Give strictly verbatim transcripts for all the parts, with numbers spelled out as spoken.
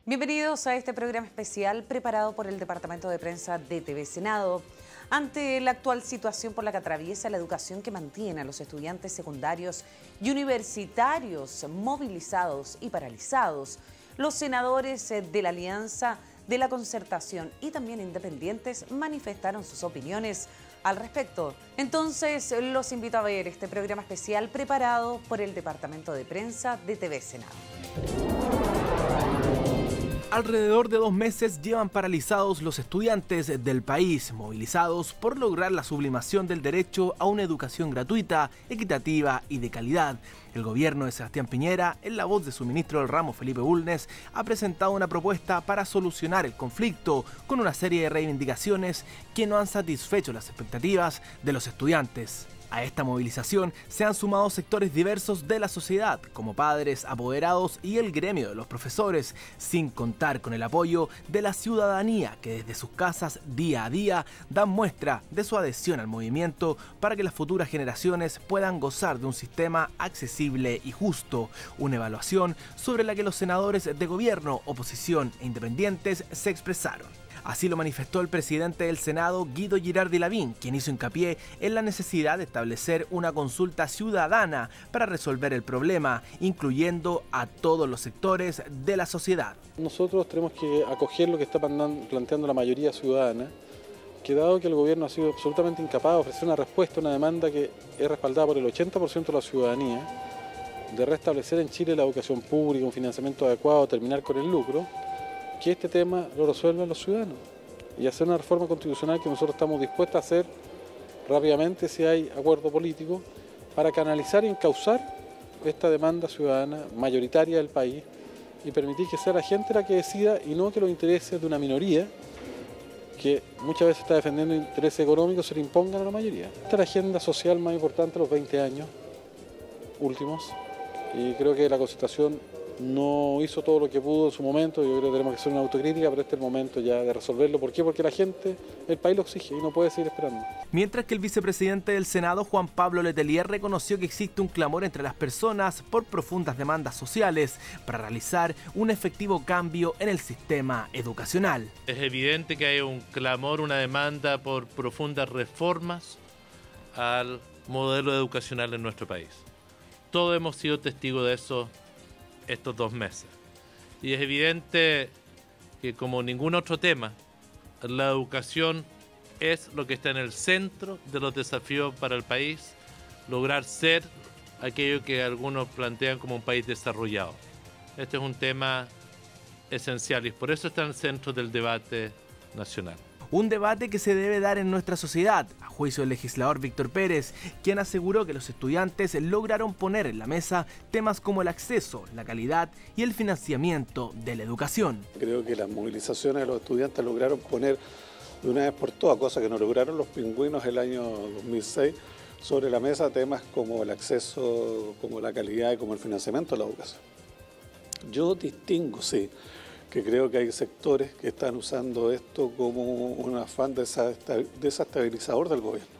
Bienvenidos a este programa especial preparado por el Departamento de Prensa de T V Senado. Ante la actual situación por la que atraviesa la educación que mantiene a los estudiantes secundarios y universitarios movilizados y paralizados, los senadores de la Alianza de la Concertación y también independientes manifestaron sus opiniones al respecto. Entonces, los invito a ver este programa especial preparado por el Departamento de Prensa de T V Senado. Alrededor de dos meses llevan paralizados los estudiantes del país, movilizados por lograr la sublimación del derecho a una educación gratuita, equitativa y de calidad. El gobierno de Sebastián Piñera, en la voz de su ministro del ramo Felipe Bulnes, ha presentado una propuesta para solucionar el conflicto con una serie de reivindicaciones que no han satisfecho las expectativas de los estudiantes. A esta movilización se han sumado sectores diversos de la sociedad, como padres, apoderados y el gremio de los profesores, sin contar con el apoyo de la ciudadanía que desde sus casas día a día dan muestra de su adhesión al movimiento para que las futuras generaciones puedan gozar de un sistema accesible y justo, una evaluación sobre la que los senadores de gobierno, oposición e independientes se expresaron. Así lo manifestó el presidente del Senado, Guido Girardi Lavín, quien hizo hincapié en la necesidad de establecer una consulta ciudadana para resolver el problema, incluyendo a todos los sectores de la sociedad. Nosotros tenemos que acoger lo que está planteando la mayoría ciudadana, que dado que el gobierno ha sido absolutamente incapaz de ofrecer una respuesta a una demanda que es respaldada por el ochenta por ciento de la ciudadanía, de restablecer en Chile la educación pública, un financiamiento adecuado, terminar con el lucro, que este tema lo resuelvan los ciudadanos y hacer una reforma constitucional que nosotros estamos dispuestos a hacer rápidamente si hay acuerdo político para canalizar y encauzar esta demanda ciudadana mayoritaria del país y permitir que sea la gente la que decida y no que los intereses de una minoría que muchas veces está defendiendo intereses económicos se le impongan a la mayoría. Esta es la agenda social más importante de los veinte años últimos y creo que la Concertación no hizo todo lo que pudo en su momento. Yo creo que tenemos que hacer una autocrítica, pero este es el momento ya de resolverlo. ¿Por qué? Porque la gente, el país lo exige y no puede seguir esperando. Mientras que el vicepresidente del Senado, Juan Pablo Letelier, reconoció que existe un clamor entre las personas por profundas demandas sociales para realizar un efectivo cambio en el sistema educacional. Es evidente que hay un clamor, una demanda por profundas reformas al modelo educacional en nuestro país. Todos hemos sido testigos de eso estos dos meses. Y es evidente que, como ningún otro tema, la educación es lo que está en el centro de los desafíos para el país, lograr ser aquello que algunos plantean como un país desarrollado. Este es un tema esencial y por eso está en el centro del debate nacional. Un debate que se debe dar en nuestra sociedad, a juicio del legislador Víctor Pérez, quien aseguró que los estudiantes lograron poner en la mesa temas como el acceso, la calidad y el financiamiento de la educación. Creo que las movilizaciones de los estudiantes lograron poner de una vez por todas, cosa que no lograron los pingüinos el año dos mil seis, sobre la mesa temas como el acceso, como la calidad y como el financiamiento de la educación. Yo distingo, sí, que creo que hay sectores que están usando esto como un afán desestabilizador del gobierno.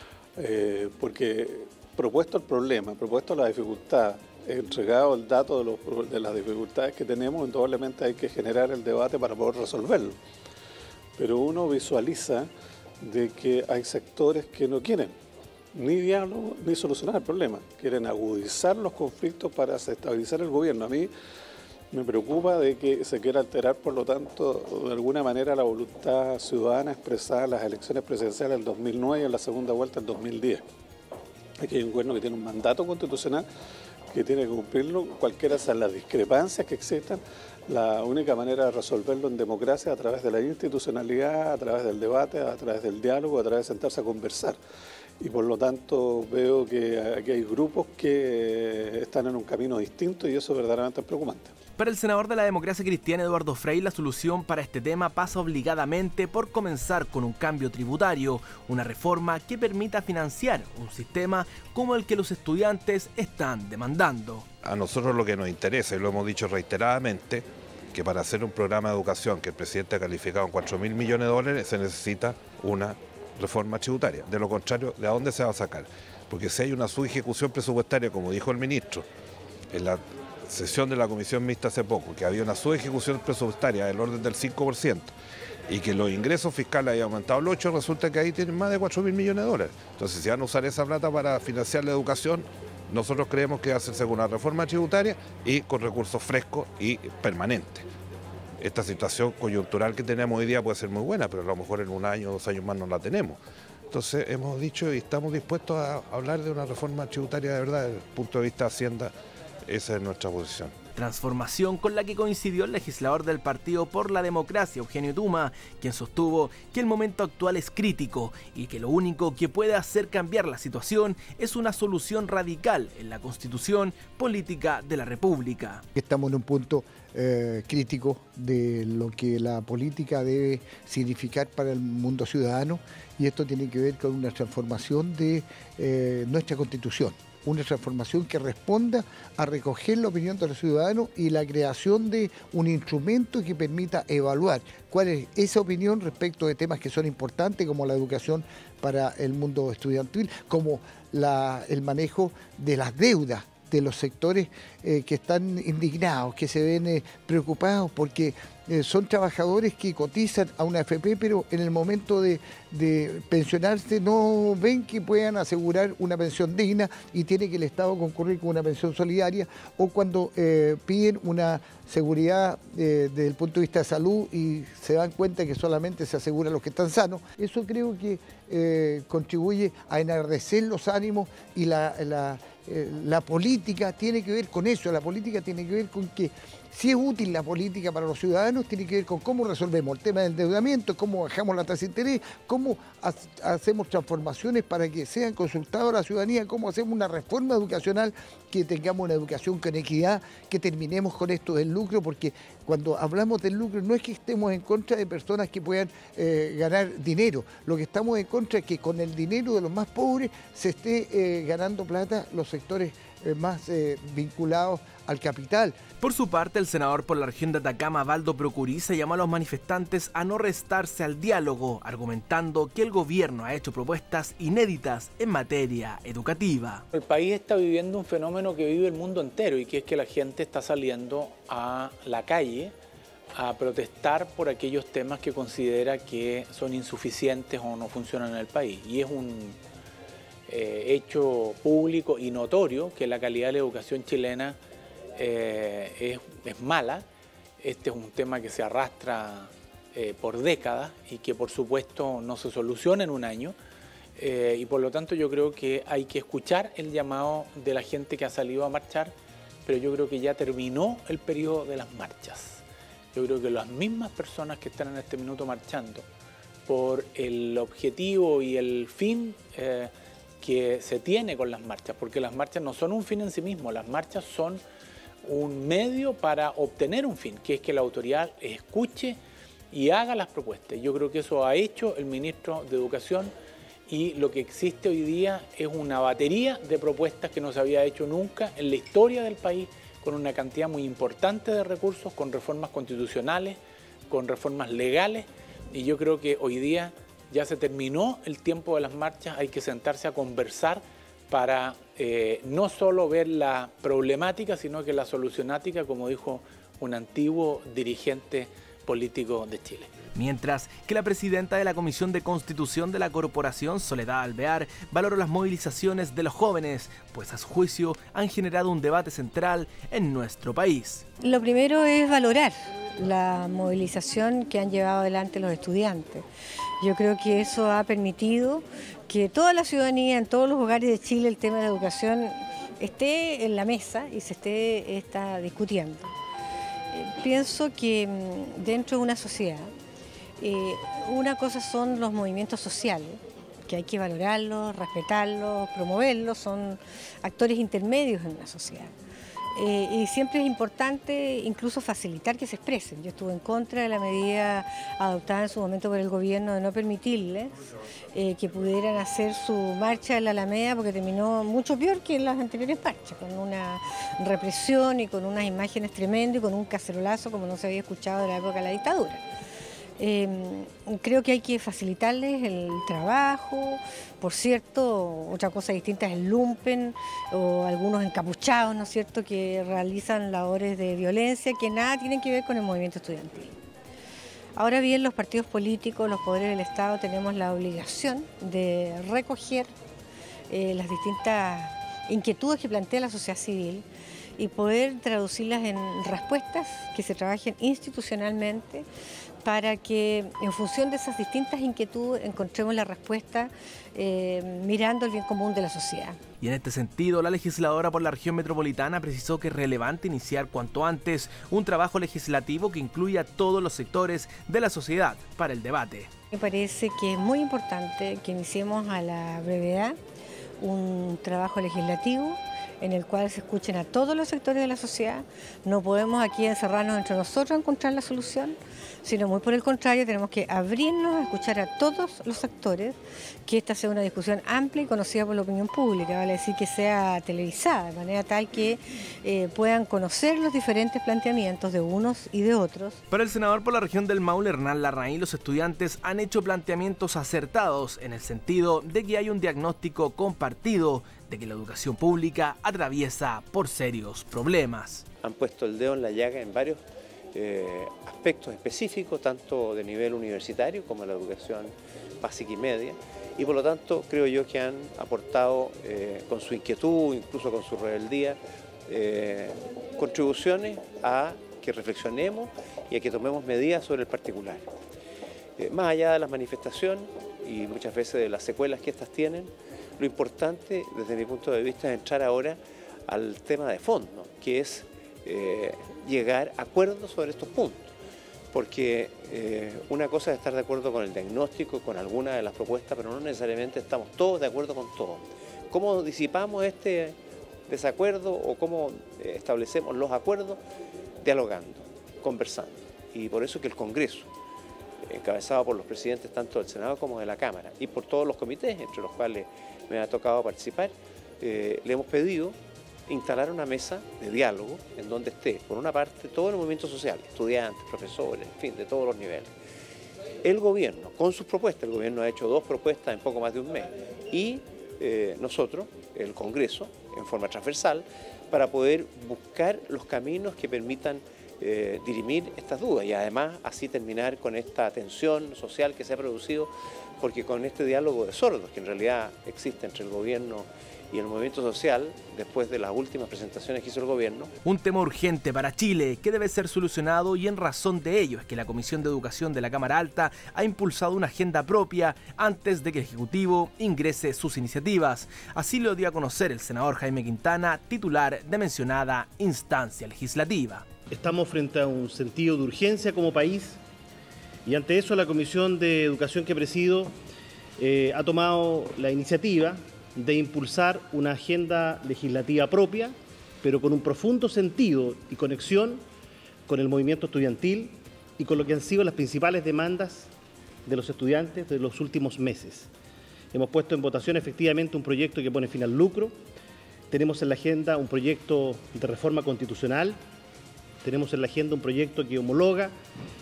Eh, porque propuesto el problema, propuesto la dificultad, entregado el dato de, los, de las dificultades que tenemos, indudablemente hay que generar el debate para poder resolverlo. Pero uno visualiza de que hay sectores que no quieren ni diálogo ni solucionar el problema, quieren agudizar los conflictos para desestabilizar el gobierno. A mí me preocupa de que se quiera alterar, por lo tanto, de alguna manera la voluntad ciudadana expresada en las elecciones presidenciales del dos mil nueve y en la segunda vuelta del dos mil diez. Aquí hay un gobierno que tiene un mandato constitucional que tiene que cumplirlo, cualquiera sean las discrepancias que existan. La única manera de resolverlo en democracia es a través de la institucionalidad, a través del debate, a través del diálogo, a través de sentarse a conversar. Y por lo tanto veo que aquí hay grupos que están en un camino distinto y eso verdaderamente es preocupante. Para el senador de la Democracia Cristiana, Eduardo Frei, la solución para este tema pasa obligadamente por comenzar con un cambio tributario, una reforma que permita financiar un sistema como el que los estudiantes están demandando. A nosotros lo que nos interesa, y lo hemos dicho reiteradamente, que para hacer un programa de educación que el presidente ha calificado en cuatro mil millones de dólares se necesita una reforma tributaria. De lo contrario, ¿de dónde se va a sacar? Porque si hay una subejecución presupuestaria, como dijo el ministro, en la sesión de la Comisión Mixta hace poco, que había una subejecución presupuestaria del orden del cinco por ciento y que los ingresos fiscales habían aumentado el ocho por ciento, resulta que ahí tienen más de cuatro mil millones de dólares. Entonces, si van a usar esa plata para financiar la educación, nosotros creemos que va a hacerse con una reforma tributaria y con recursos frescos y permanentes. Esta situación coyuntural que tenemos hoy día puede ser muy buena, pero a lo mejor en un año o dos años más no la tenemos. Entonces hemos dicho y estamos dispuestos a hablar de una reforma tributaria de verdad. Desde el punto de vista de Hacienda, esa es nuestra posición. Transformación con la que coincidió el legislador del Partido por la Democracia, Eugenio Tuma, quien sostuvo que el momento actual es crítico y que lo único que puede hacer cambiar la situación es una solución radical en la Constitución Política de la República. Estamos en un punto eh, crítico de lo que la política debe significar para el mundo ciudadano, y esto tiene que ver con una transformación de eh, nuestra Constitución. Una transformación que responda a recoger la opinión de los ciudadanos y la creación de un instrumento que permita evaluar cuál es esa opinión respecto de temas que son importantes, como la educación para el mundo estudiantil, como la, el manejo de las deudas de los sectores eh, que están indignados, que se ven eh, preocupados porque eh, son trabajadores que cotizan a una A F P, pero en el momento de, de pensionarse no ven que puedan asegurar una pensión digna y tiene que el Estado concurrir con una pensión solidaria, o cuando eh, piden una seguridad eh, desde el punto de vista de salud y se dan cuenta que solamente se asegura a los que están sanos. Eso creo que eh, contribuye a enardecer los ánimos y la, la La política tiene que ver con eso, la política tiene que ver con que si es útil la política para los ciudadanos, tiene que ver con cómo resolvemos el tema del endeudamiento, cómo bajamos la tasa de interés, cómo ha hacemos transformaciones para que sean consultados a la ciudadanía, cómo hacemos una reforma educacional, que tengamos una educación con equidad, que terminemos con esto del lucro, porque cuando hablamos del lucro no es que estemos en contra de personas que puedan eh, ganar dinero, lo que estamos en contra es que con el dinero de los más pobres se esté eh, ganando plata los sectores eh, más eh, vinculados al capital. Por su parte, el senador por la región de Atacama, Valdo Procuriza, llamó a los manifestantes a no restarse al diálogo, argumentando que el gobierno ha hecho propuestas inéditas en materia educativa. El país está viviendo un fenómeno que vive el mundo entero, y que es que la gente está saliendo a la calle a protestar por aquellos temas que considera que son insuficientes o no funcionan en el país. Y es un eh, hecho público y notorio que la calidad de la educación chilena Eh, es, es mala. Este es un tema que se arrastra eh, por décadas y que por supuesto no se soluciona en un año, eh, y por lo tanto yo creo que hay que escuchar el llamado de la gente que ha salido a marchar, pero yo creo que ya terminó el periodo de las marchas. Yo creo que las mismas personas que están en este minuto marchando por el objetivo y el fin eh, que se tiene con las marchas, porque las marchas no son un fin en sí mismo, las marchas son un medio para obtener un fin, que es que la autoridad escuche y haga las propuestas. Yo creo que eso ha hecho el ministro de Educación, y lo que existe hoy día es una batería de propuestas que no se había hecho nunca en la historia del país, con una cantidad muy importante de recursos, con reformas constitucionales, con reformas legales, y yo creo que hoy día ya se terminó el tiempo de las marchas, hay que sentarse a conversar para eh, no solo ver la problemática, sino que la solucionática, como dijo un antiguo dirigente político de Chile. Mientras que la presidenta de la Comisión de Constitución de la Corporación, Soledad Alvear, valoró las movilizaciones de los jóvenes, pues a su juicio han generado un debate central en nuestro país. Lo primero es valorar la movilización que han llevado adelante los estudiantes. Yo creo que eso ha permitido que toda la ciudadanía, en todos los hogares de Chile, el tema de la educación esté en la mesa y se esté está discutiendo. Eh, pienso que dentro de una sociedad, eh, una cosa son los movimientos sociales, que hay que valorarlos, respetarlos, promoverlos, son actores intermedios en una sociedad. Eh, y siempre es importante incluso facilitar que se expresen. Yo estuve en contra de la medida adoptada en su momento por el gobierno de no permitirles eh, que pudieran hacer su marcha en la Alameda, porque terminó mucho peor que en las anteriores marchas, con una represión y con unas imágenes tremendas y con un cacerolazo como no se había escuchado de la época de la dictadura. Eh, creo que hay que facilitarles el trabajo. Por cierto, otra cosa distinta es el lumpen o algunos encapuchados, ¿no es cierto?, que realizan labores de violencia que nada tienen que ver con el movimiento estudiantil. Ahora bien, los partidos políticos, los poderes del Estado, tenemos la obligación de recoger eh, las distintas inquietudes que plantea la sociedad civil y poder traducirlas en respuestas que se trabajen institucionalmente para que en función de esas distintas inquietudes encontremos la respuesta eh, mirando el bien común de la sociedad. Y en este sentido, la legisladora por la región metropolitana precisó que es relevante iniciar cuanto antes un trabajo legislativo que incluya a todos los sectores de la sociedad para el debate. Me parece que es muy importante que iniciemos a la brevedad un trabajo legislativo en el cual se escuchen a todos los sectores de la sociedad. No podemos aquí encerrarnos entre nosotros a encontrar la solución, sino muy por el contrario, tenemos que abrirnos a escuchar a todos los actores, que esta sea una discusión amplia y conocida por la opinión pública, vale decir que sea televisada, de manera tal que eh, puedan conocer los diferentes planteamientos de unos y de otros. Para el senador por la región del Maule, Hernán Larraín, los estudiantes han hecho planteamientos acertados en el sentido de que hay un diagnóstico compartido de que la educación pública atraviesa por serios problemas. Han puesto el dedo en la llaga en varios eh, aspectos específicos, tanto de nivel universitario como la educación básica y media, y por lo tanto creo yo que han aportado eh, con su inquietud, incluso con su rebeldía, eh, contribuciones a que reflexionemos y a que tomemos medidas sobre el particular. Eh, más allá de las manifestaciones y muchas veces de las secuelas que estas tienen, lo importante desde mi punto de vista es entrar ahora al tema de fondo, que es eh, llegar a acuerdos sobre estos puntos. Porque eh, una cosa es estar de acuerdo con el diagnóstico, con alguna de las propuestas, pero no necesariamente estamos todos de acuerdo con todo. ¿Cómo disipamos este desacuerdo o cómo establecemos los acuerdos? Dialogando, conversando. Y por eso que el Congreso, encabezado por los presidentes tanto del Senado como de la Cámara y por todos los comités, entre los cuales me ha tocado participar, eh, le hemos pedido instalar una mesa de diálogo en donde esté, por una parte, todo el movimiento social, estudiantes, profesores, en fin, de todos los niveles. El gobierno, con sus propuestas, el gobierno ha hecho dos propuestas en poco más de un mes, y eh, nosotros, el Congreso, en forma transversal, para poder buscar los caminos que permitan eh, dirimir estas dudas y además así terminar con esta tensión social que se ha producido, porque con este diálogo de sordos que en realidad existe entre el gobierno y el movimiento social, después de las últimas presentaciones que hizo el gobierno. Un tema urgente para Chile que debe ser solucionado, y en razón de ello es que la Comisión de Educación de la Cámara Alta ha impulsado una agenda propia antes de que el Ejecutivo ingrese sus iniciativas. Así lo dio a conocer el senador Jaime Quintana, titular de mencionada instancia legislativa. Estamos frente a un sentido de urgencia como país, y ante eso la Comisión de Educación que presido eh, ha tomado la iniciativa de impulsar una agenda legislativa propia, pero con un profundo sentido y conexión con el movimiento estudiantil y con lo que han sido las principales demandas de los estudiantes de los últimos meses. Hemos puesto en votación efectivamente un proyecto que pone fin al lucro, tenemos en la agenda un proyecto de reforma constitucional, tenemos en la agenda un proyecto que homologa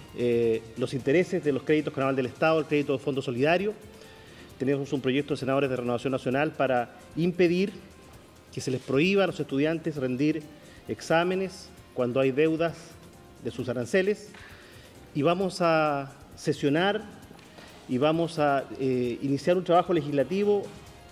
eh, los intereses de los créditos con aval del Estado, el crédito de Fondo Solidario. Tenemos un proyecto de senadores de Renovación Nacional para impedir que se les prohíba a los estudiantes rendir exámenes cuando hay deudas de sus aranceles. Y vamos a sesionar y vamos a eh, iniciar un trabajo legislativo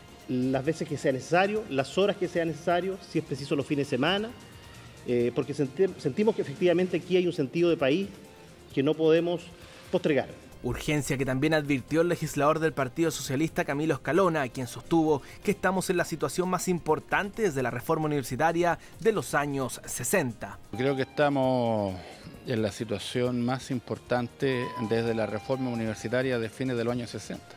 las veces que sea necesario, las horas que sea necesario, si es preciso los fines de semana, eh, porque senti- sentimos que efectivamente aquí hay un sentido de país que no podemos postergar. Urgencia que también advirtió el legislador del Partido Socialista Camilo Escalona, quien sostuvo que estamos en la situación más importante desde la reforma universitaria de los años sesenta. Creo que estamos en la situación más importante desde la reforma universitaria de fines de los años sesenta.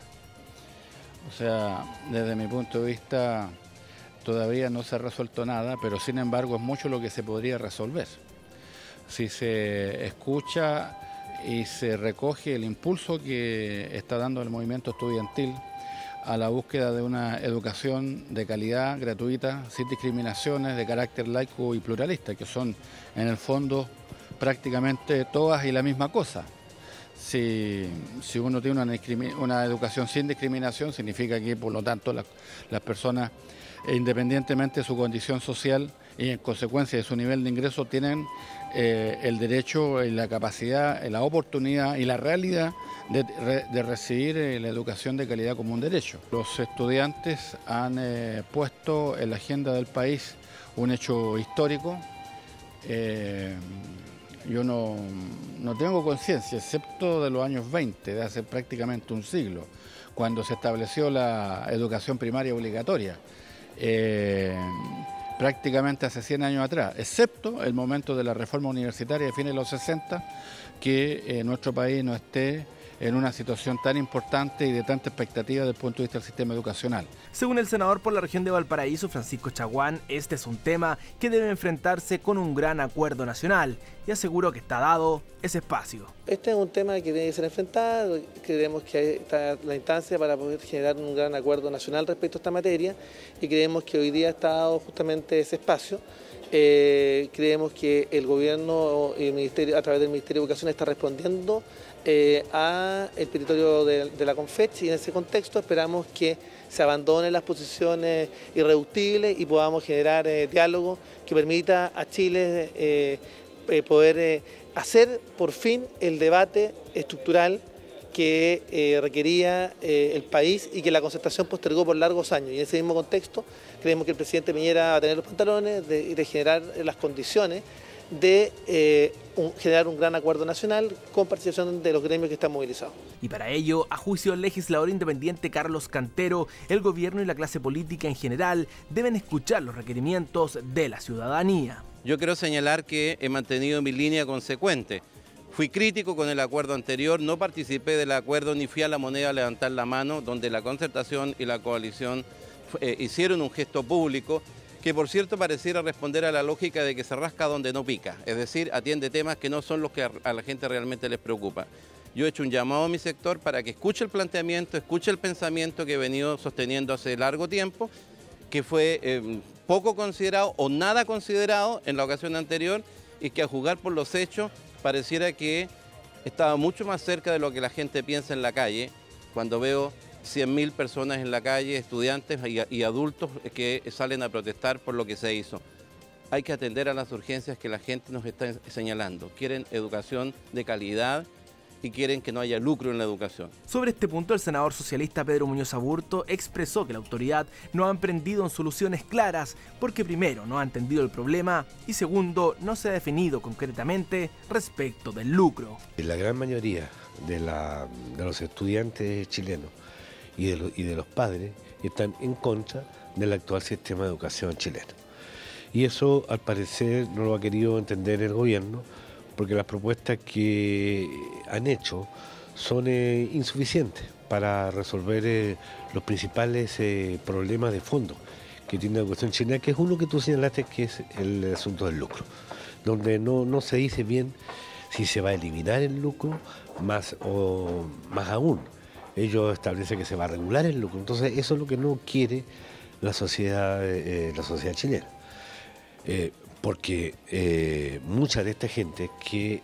O sea, desde mi punto de vista todavía no se ha resuelto nada, pero sin embargo es mucho lo que se podría resolver. Si se escucha y se recoge el impulso que está dando el movimiento estudiantil a la búsqueda de una educación de calidad, gratuita, sin discriminaciones, de carácter laico y pluralista, que son en el fondo prácticamente todas y la misma cosa. Si, si uno tiene una, una educación sin discriminación, significa que, por lo tanto, las, las personas, independientemente de su condición social y en consecuencia de su nivel de ingreso, tienen eh, el derecho, y la capacidad, la oportunidad y la realidad de, de recibir eh, la educación de calidad como un derecho. Los estudiantes han eh, puesto en la agenda del país un hecho histórico. Eh, yo no, no tengo conciencia, excepto de los años veinte, de hace prácticamente un siglo, cuando se estableció la educación primaria obligatoria. Eh, prácticamente hace cien años atrás, excepto el momento de la reforma universitaria de fines de los sesenta, que eh, nuestro país no esté en una situación tan importante y de tanta expectativa desde el punto de vista del sistema educacional. Según el senador por la región de Valparaíso, Francisco Chaguán, este es un tema que debe enfrentarse con un gran acuerdo nacional y aseguró que está dado ese espacio. Este es un tema que tiene que ser enfrentado, creemos que está la instancia para poder generar un gran acuerdo nacional respecto a esta materia y creemos que hoy día está dado justamente ese espacio. Eh, creemos que el gobierno y el ministerio, a través del Ministerio de Educación, está respondiendo eh, a el petitorio de, de la CONFECH, y en ese contexto esperamos que se abandonen las posiciones irreductibles y podamos generar eh, diálogo que permita a Chile eh, eh, poder eh, hacer por fin el debate estructural que eh, requería eh, el país y que la concertación postergó por largos años. Y en ese mismo contexto creemos que el presidente Piñera va a tener los pantalones de, de generar las condiciones de eh, un, generar un gran acuerdo nacional con participación de los gremios que están movilizados. Y para ello, a juicio del legislador independiente Carlos Cantero, el gobierno y la clase política en general deben escuchar los requerimientos de la ciudadanía. Yo quiero señalar que he mantenido mi línea consecuente. Fui crítico con el acuerdo anterior, no participé del acuerdo ni fui a La Moneda a levantar la mano, donde la concertación y la coalición eh, hicieron un gesto público que, por cierto, pareciera responder a la lógica de que se rasca donde no pica, es decir, atiende temas que no son los que a la gente realmente les preocupa. Yo he hecho un llamado a mi sector para que escuche el planteamiento, escuche el pensamiento que he venido sosteniendo hace largo tiempo, que fue eh, poco considerado o nada considerado en la ocasión anterior, y que, a juzgar por los hechos, pareciera que estaba mucho más cerca de lo que la gente piensa en la calle, cuando veo cien mil personas en la calle, estudiantes y, y adultos que salen a protestar por lo que se hizo. Hay que atender a las urgencias que la gente nos está señalando. Quieren educación de calidad y quieren que no haya lucro en la educación. Sobre este punto, el senador socialista Pedro Muñoz Aburto expresó que la autoridad no ha emprendido en soluciones claras porque, primero, no ha entendido el problema y, segundo, no se ha definido concretamente respecto del lucro. La gran mayoría de, la, de los estudiantes chilenos y de, los, y de los padres están en contra del actual sistema de educación chileno. Y eso, al parecer, no lo ha querido entender el gobierno, porque las propuestas que han hecho son eh, insuficientes para resolver eh, los principales eh, problemas de fondo que tiene la educación chilena, que es uno que tú señalaste, que es el asunto del lucro, donde no, no se dice bien si se va a eliminar el lucro, más, o, más aún, ellos establecen que se va a regular el lucro. Entonces eso es lo que no quiere la sociedad, eh, la sociedad chilena. Eh, porque eh, mucha de esta gente que,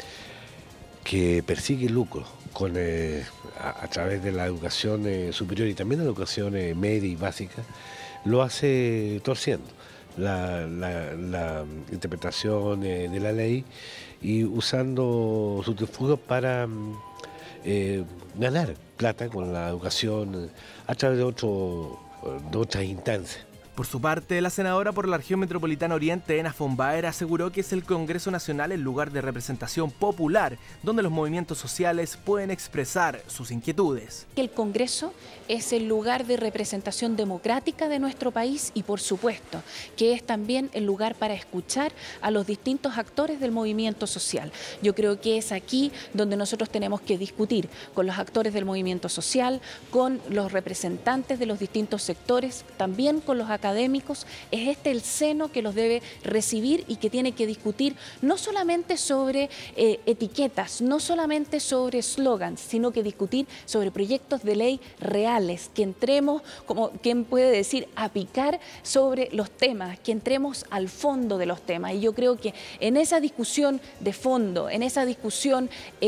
que persigue lucro con, eh, a, a través de la educación eh, superior y también de la educación eh, media y básica, lo hace torciendo la, la, la interpretación eh, de la ley y usando subterfugios para eh, ganar plata con la educación a través de, otro, de otras instancias. Por su parte, la senadora por la región metropolitana Oriente, Ena von Baer, aseguró que es el Congreso Nacional el lugar de representación popular, donde los movimientos sociales pueden expresar sus inquietudes. El Congreso es el lugar de representación democrática de nuestro país y, por supuesto, que es también el lugar para escuchar a los distintos actores del movimiento social. Yo creo que es aquí donde nosotros tenemos que discutir con los actores del movimiento social, con los representantes de los distintos sectores, también con los académicos. académicos, es este el seno que los debe recibir y que tiene que discutir no solamente sobre eh, etiquetas, no solamente sobre slogans, sino que discutir sobre proyectos de ley reales, que entremos, como quien puede decir, a picar sobre los temas, que entremos al fondo de los temas. Y yo creo que en esa discusión de fondo, en esa discusión eh,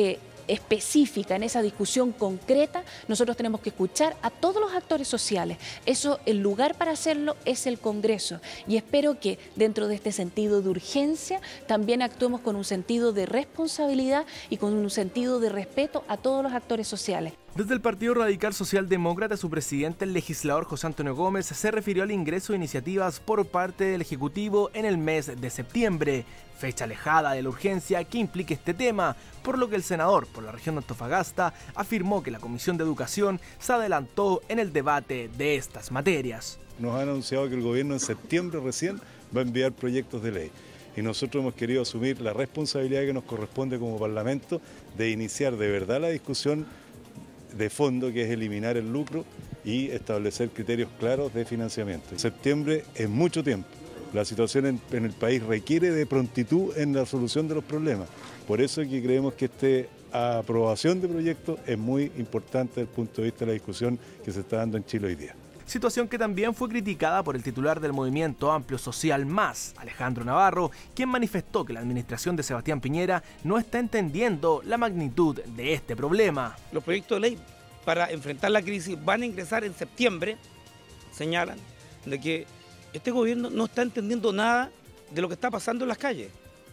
específica, en esa discusión concreta, nosotros tenemos que escuchar a todos los actores sociales. Eso, el lugar para hacerlo es el Congreso. Y espero que dentro de este sentido de urgencia también actuemos con un sentido de responsabilidad y con un sentido de respeto a todos los actores sociales. Desde el Partido Radical Socialdemócrata, su presidente, el legislador José Antonio Gómez, se refirió al ingreso de iniciativas por parte del Ejecutivo en el mes de septiembre, fecha alejada de la urgencia que implique este tema, por lo que el senador por la región de Antofagasta afirmó que la Comisión de Educación se adelantó en el debate de estas materias. Nos han anunciado que el gobierno en septiembre recién va a enviar proyectos de ley. Y nosotros hemos querido asumir la responsabilidad que nos corresponde como Parlamento de iniciar de verdad la discusión de fondo, que es eliminar el lucro y establecer criterios claros de financiamiento. En septiembre es mucho tiempo. La situación en, en el país requiere de prontitud en la solución de los problemas. Por eso es que creemos que esta aprobación de proyectos es muy importante desde el punto de vista de la discusión que se está dando en Chile hoy día. Situación que también fue criticada por el titular del Movimiento Amplio Social Más, Alejandro Navarro, quien manifestó que la administración de Sebastián Piñera no está entendiendo la magnitud de este problema. Los proyectos de ley para enfrentar la crisis van a ingresar en septiembre, señalan, de que este gobierno no está entendiendo nada de lo que está pasando en las calles.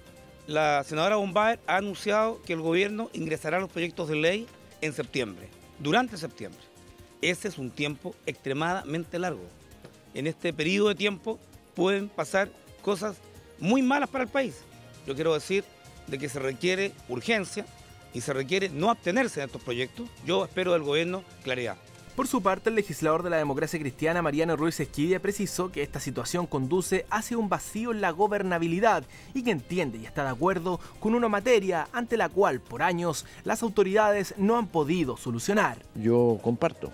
La senadora Bombaer ha anunciado que el gobierno ingresará los proyectos de ley en septiembre, durante septiembre. Ese es un tiempo extremadamente largo. En este periodo de tiempo pueden pasar cosas muy malas para el país. Yo quiero decir de que se requiere urgencia y se requiere no abstenerse de estos proyectos. Yo espero del gobierno claridad. Por su parte, el legislador de la Democracia Cristiana, Mariano Ruiz Esquivia, precisó que esta situación conduce hacia un vacío en la gobernabilidad y que entiende y está de acuerdo con una materia ante la cual por años las autoridades no han podido solucionar. Yo comparto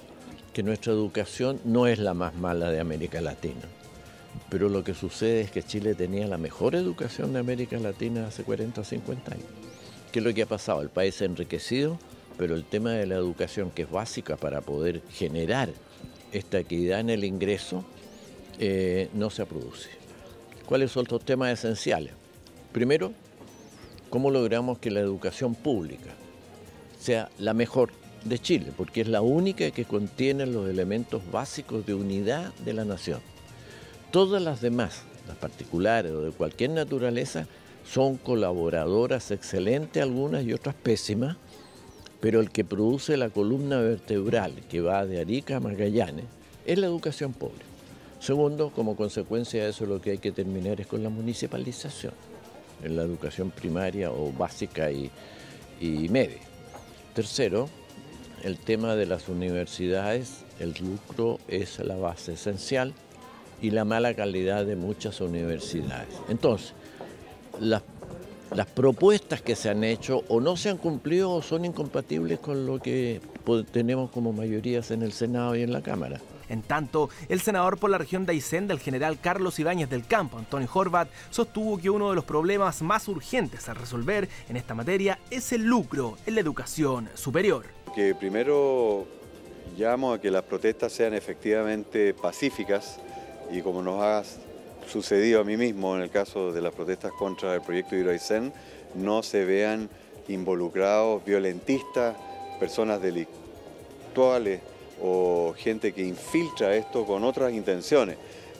que nuestra educación no es la más mala de América Latina, pero lo que sucede es que Chile tenía la mejor educación de América Latina hace cuarenta o cincuenta años. ¿Qué es lo que ha pasado? El país se ha enriquecido, pero el tema de la educación, que es básica para poder generar esta equidad en el ingreso, eh, no se produce. ¿Cuáles son los temas esenciales? Primero, ¿cómo logramos que la educación pública sea la mejor de Chile? Porque es la única que contiene los elementos básicos de unidad de la nación. Todas las demás, las particulares o de cualquier naturaleza, son colaboradoras excelentes, algunas y otras pésimas, pero el que produce la columna vertebral que va de Arica a Magallanes es la educación pobre. Segundo, como consecuencia de eso, lo que hay que terminar es con la municipalización en la educación primaria o básica y, y media. Tercero, el tema de las universidades, el lucro es la base esencial y la mala calidad de muchas universidades. Entonces, las, las propuestas que se han hecho o no se han cumplido o son incompatibles con lo que tenemos como mayorías en el Senado y en la Cámara. En tanto, el senador por la región de Aysén del general Carlos Ibáñez del Campo, Antonio Horvat, sostuvo que uno de los problemas más urgentes a resolver en esta materia es el lucro en la educación superior. Que primero llamo a que las protestas sean efectivamente pacíficas y, como nos ha sucedido a mí mismo en el caso de las protestas contra el proyecto de Hidroaicén, no se vean involucrados violentistas, personas delictuales o gente que infiltra esto con otras intenciones.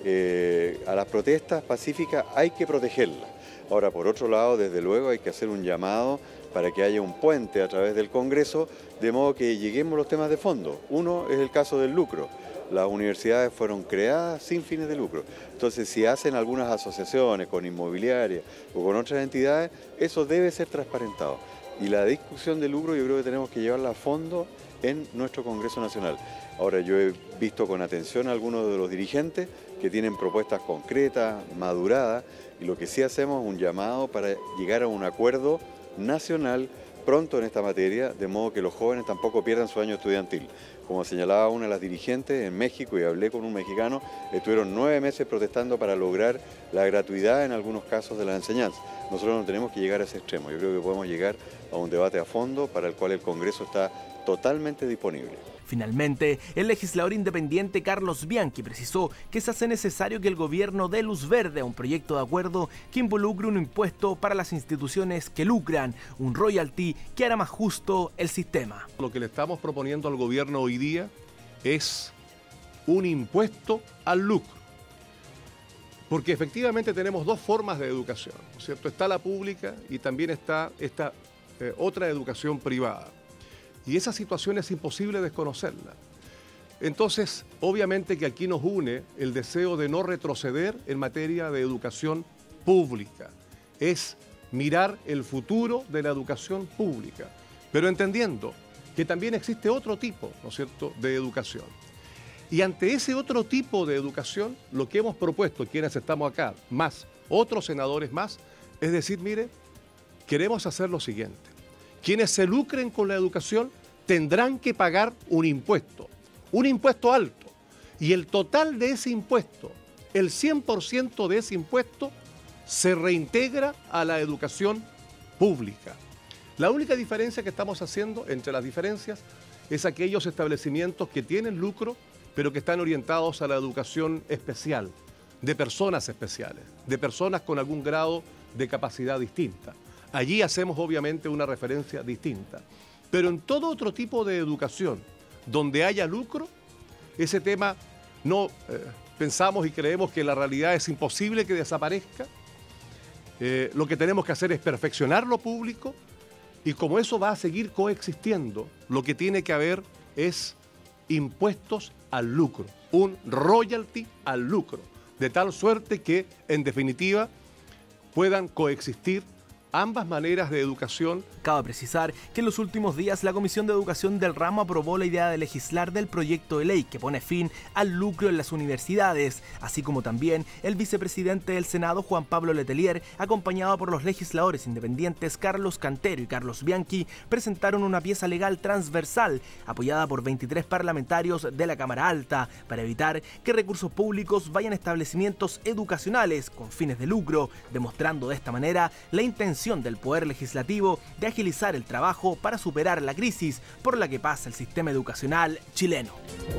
Eh, a las protestas pacíficas hay que protegerlas. Ahora, por otro lado, desde luego hay que hacer un llamado para que haya un puente a través del Congreso, de modo que lleguemos a los temas de fondo. Uno es el caso del lucro. Las universidades fueron creadas sin fines de lucro. Entonces, si hacen algunas asociaciones con inmobiliarias o con otras entidades, eso debe ser transparentado. Y la discusión del lucro yo creo que tenemos que llevarla a fondo en nuestro Congreso Nacional. Ahora, yo he visto con atención a algunos de los dirigentes que tienen propuestas concretas, maduradas, y lo que sí hacemos es un llamado para llegar a un acuerdo nacional pronto en esta materia, de modo que los jóvenes tampoco pierdan su año estudiantil. Como señalaba una de las dirigentes en México, y hablé con un mexicano, estuvieron nueve meses protestando para lograr la gratuidad en algunos casos de la enseñanza. Nosotros no tenemos que llegar a ese extremo. Yo creo que podemos llegar a un debate a fondo para el cual el Congreso está totalmente disponible. Finalmente, el legislador independiente Carlos Bianchi precisó que se hace necesario que el gobierno dé luz verde a un proyecto de acuerdo que involucre un impuesto para las instituciones que lucran, un royalty que hará más justo el sistema. Lo que le estamos proponiendo al gobierno hoy día es un impuesto al lucro. Porque efectivamente tenemos dos formas de educación, ¿no es cierto? Está la pública y también está esta eh, otra educación privada. Y esa situación es imposible desconocerla. Entonces, obviamente que aquí nos une el deseo de no retroceder en materia de educación pública. Es mirar el futuro de la educación pública, pero entendiendo que también existe otro tipo, ¿no es cierto?, de educación. Y ante ese otro tipo de educación, lo que hemos propuesto, quienes estamos acá, más otros senadores más, es decir, mire, queremos hacer lo siguiente. Quienes se lucren con la educación tendrán que pagar un impuesto, un impuesto alto. Y el total de ese impuesto, el cien por ciento de ese impuesto, se reintegra a la educación pública. La única diferencia que estamos haciendo entre las diferencias es aquellos establecimientos que tienen lucro, pero que están orientados a la educación especial, de personas especiales, de personas con algún grado de capacidad distinta. Allí hacemos obviamente una referencia distinta. Pero en todo otro tipo de educación, donde haya lucro, ese tema no eh, pensamos y creemos que la realidad es imposible que desaparezca. Eh, lo que tenemos que hacer es perfeccionar lo público y como eso va a seguir coexistiendo, lo que tiene que haber es impuestos al lucro, un royalty al lucro, de tal suerte que, en definitiva, puedan coexistir ambas maneras de educación. Cabe precisar que en los últimos días la Comisión de Educación del ramo aprobó la idea de legislar del proyecto de ley que pone fin al lucro en las universidades, así como también el vicepresidente del Senado, Juan Pablo Letelier, acompañado por los legisladores independientes Carlos Cantero y Carlos Bianchi, presentaron una pieza legal transversal apoyada por veintitrés parlamentarios de la Cámara Alta para evitar que recursos públicos vayan a establecimientos educacionales con fines de lucro, demostrando de esta manera la intención del Poder Legislativo de agilizar el trabajo para superar la crisis por la que pasa el sistema educacional chileno.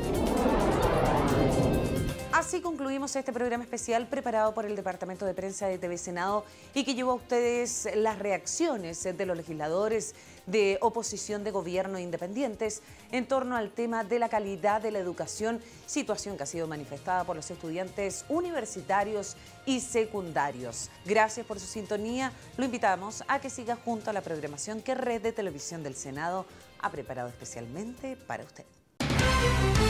Así concluimos este programa especial preparado por el Departamento de Prensa de T V Senado y que llevó a ustedes las reacciones de los legisladores de oposición de gobierno independientes en torno al tema de la calidad de la educación, situación que ha sido manifestada por los estudiantes universitarios y secundarios. Gracias por su sintonía. Lo invitamos a que siga junto a la programación que Red de Televisión del Senado ha preparado especialmente para usted.